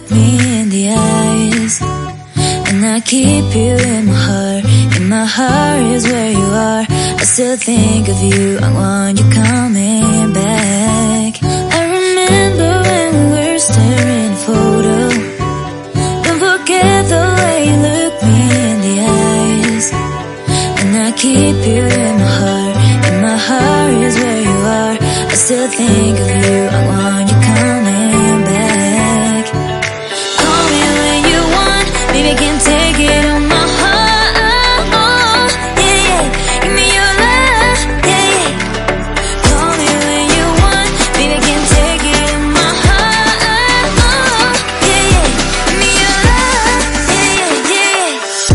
me in the eyes, and I keep you in my heart. In my heart is where you are. I still think of you, I want you coming back. I remember when we were staring at a photo. Don't forget the way you look me in the eyes, and I keep you in my heart. In my heart is where you are. I still think of you, I want you coming back. Call me when you want, baby, I can't take it on my heart. Yeah, yeah, give me your love, yeah, yeah. Call me when you want, baby, I can't take it on my heart. Yeah, yeah, give me your love, yeah, yeah,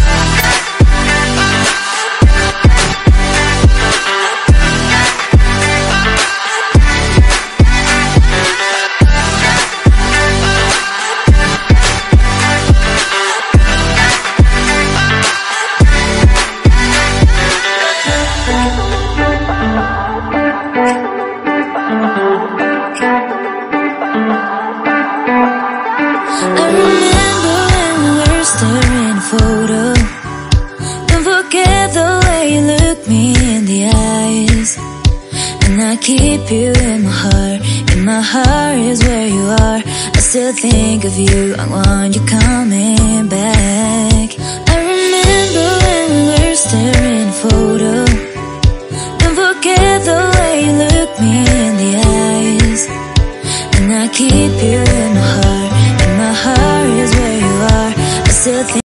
I remember when we were staring at a photo. Don't forget the way you look me in the eyes, and I keep you in my heart. In my heart is where you are. I still think of you, I want you coming back. I remember when we were staring at a photo. Don't forget the way you look me in the eyes, and I keep you in my heart. In my heart is where you are. I still think